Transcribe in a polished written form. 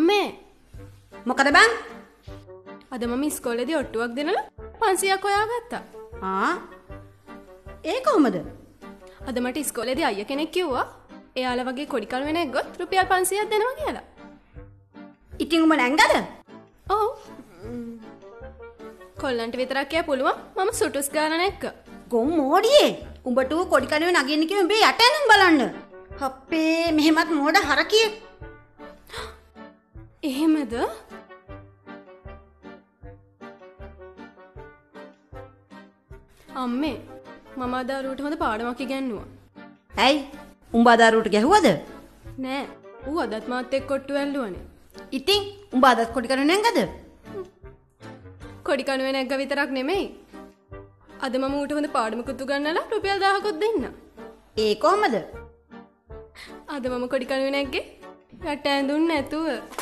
මේ මොකද බං? අද මම ඉස්කෝලේදී ඔට්ටුවක් දෙනලා 500ක් හොයාගත්තා. ඒ කොහමද? අද මට ඉස්කෝලේදී අයියා කෙනෙක් කිව්වා එයාලා වගේ කොඩි කණුවෙ නැග්ගොත් රුපියල් 500ක් දෙනවා කියලා. ඉතින් උඹ නැංගද? ඔව්. කොල්ලන්ට විතරක් කිය පුළුවන් මම සුටුස් ගාන නැක්ක. ගොම් මෝඩියේ. උඹට කොඩි කණුවෙ නගින්න කිව්ව උඹේ යට එනම් බලන්න. අපේ මෙහෙමත් මෝඩ හරකියෙක්. එහෙමද? අම්මේ මම අදාරුවට හොඳ පාඩමක් ඉගෙනුවා. ඇයි? උඹ අදාරුවට ගැහුවද? නෑ. ඌ අදත් මාත් එක්ක කොට්ටු ඇල්ලුවනේ. ඉතින් උඹ අදත් කොඩි කණුවෙ නැංගද? කොඩි කණුවෙ නැග්ග විතරක් නෙමෙයි. අද මම ඌට හොඳ පාඩමකුත් උගන්වලා රුපියල් 1000කුත් දෙන්න. ඒ කොහමද? අද මම කොඩි කණුවෙ නැග්ගේ යට ඇඳුම් නැතුව.